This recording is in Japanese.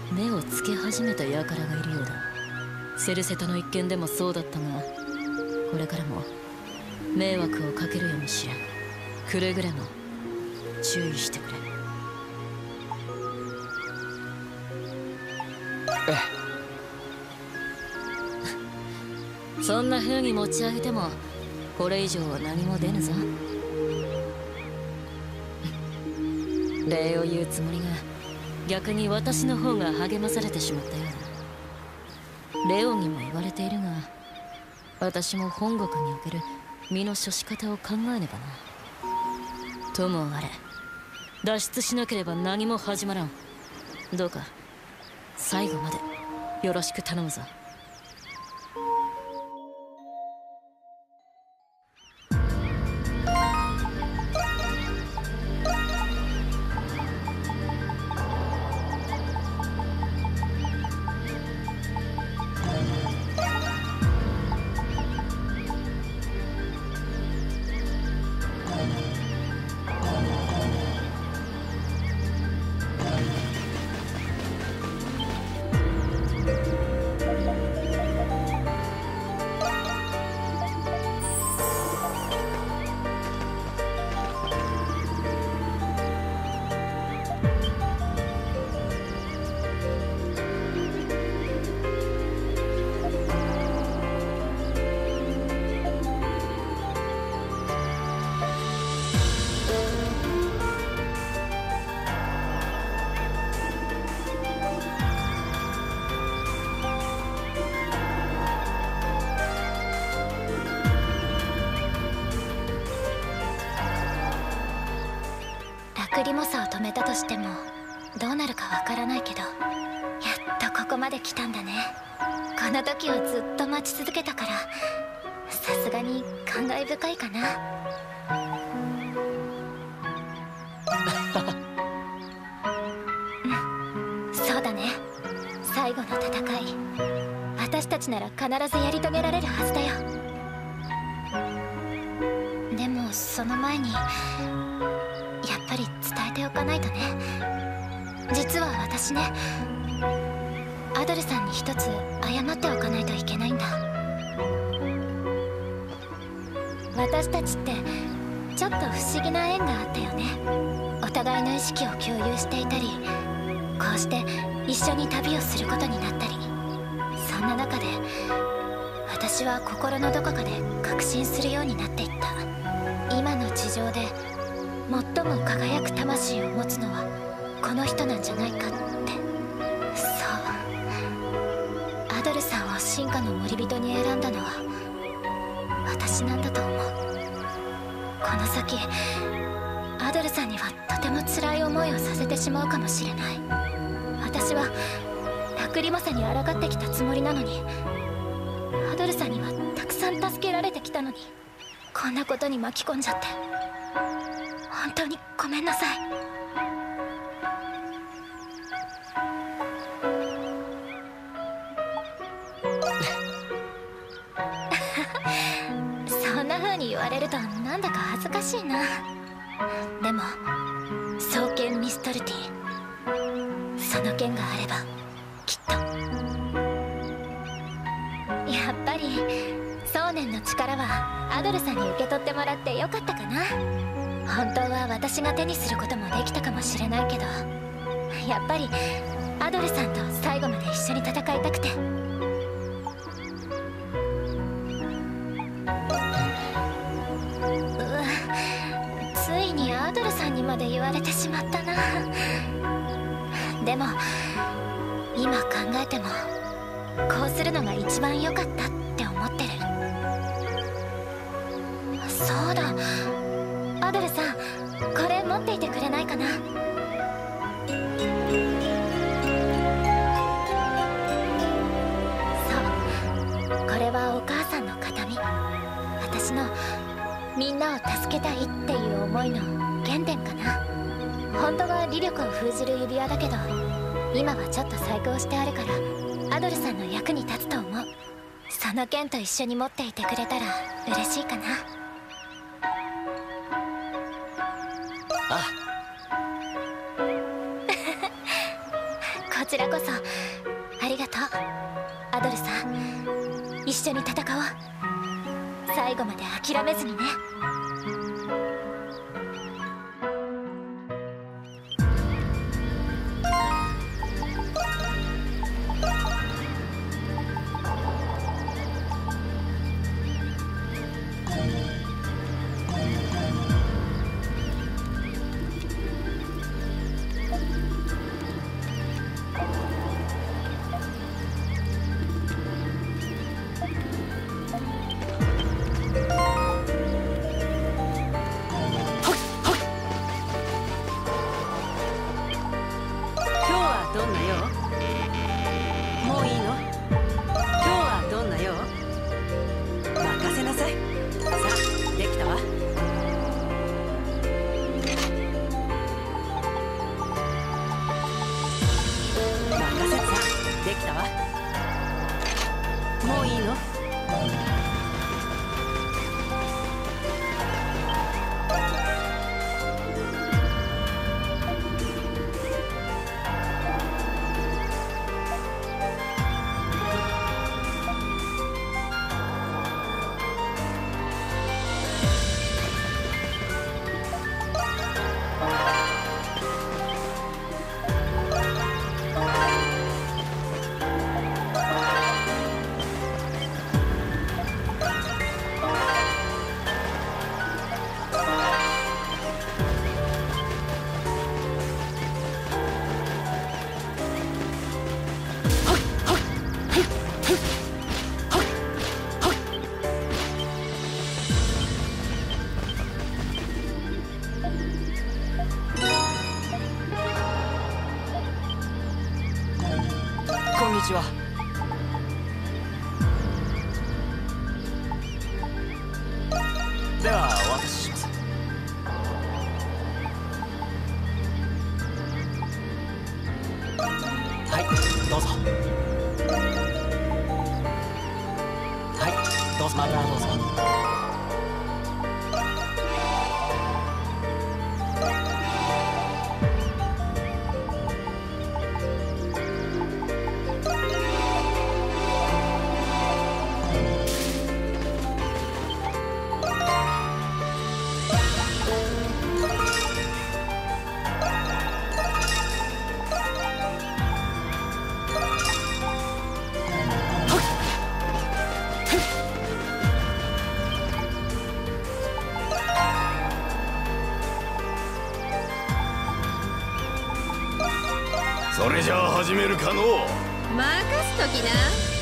目をつけ始めた輩がいるようだ。セルセタの一件でもそうだったが、これからも迷惑をかけるやもしれん。くれぐれも注意してくれ。そんな風に持ち上げてもこれ以上は何も出ぬぞ。礼を言うつもりが逆に私の方が励まされてしまったようだ。レオンにも言われているが、私も本国における身の処し方を考えねばな。ともあれ、脱出しなければ何も始まらん。どうか最後までよろしく頼むぞ。 ラクリモサを止めたとしてもどうなるかわからないけど、やっとここまで来たんだね。この時をずっと待ち続けたから、さすがに感慨深いかな。うん、そうだね。最後の戦い、私たちなら必ずやり遂げられるはずだよ。でもその前にやっぱり伝えておかないとね。実は私ね、アドルさんに一つ謝っておかないといけないんだ。私たちってちょっと不思議な縁があったよね。お互いの意識を共有していたり、こうして一緒に旅をすることになったり。そんな中で私は心のどこかで確信するようになっていった。今の地上で最も輝く魂を持つのはこの人なんじゃないかって。そう、アドルさんを進化の森人に選んだのは私なんだと思う。この先アドルさんにはとても辛い思いをさせてしまうかもしれない。私はラクリモサに抗ってきたつもりなのに、アドルさんにはたくさん助けられてきたのに、こんなことに巻き込んじゃって本当にごめんなさい。そんな風に言われるとなんだか恥ずかしいな。でも双剣ミストルティ、その剣があればきっと。やっぱり想念の力はアドルさんに受け取ってもらってよかったかな。本当は私が手にすることもできたかもしれないけど、やっぱりアドルさんと最後まで一緒に戦いたくて。ついにアドルさんにまで言われてしまったな。でも今考えてもこうするのが一番良かったって思ってる。そうだ、アドルさん、これ持っていてくれないかな。そう、これはお母さんの形見。私のみんなを助けたいっていう思いの原点かな。本当は威力を封じる指輪だけど、今はちょっと細工をしてあるからアドルさんの役に立つと思う。その剣と一緒に持っていてくれたら嬉しいかな。 あこちらこそありがとうアドルさん。一緒に戦おう。最後まで諦めずにね。 こんにちは。ではお渡しします。はいどうぞ。はいどうぞ。またどうぞ。 それじゃあ始めるかのう。 任すときな。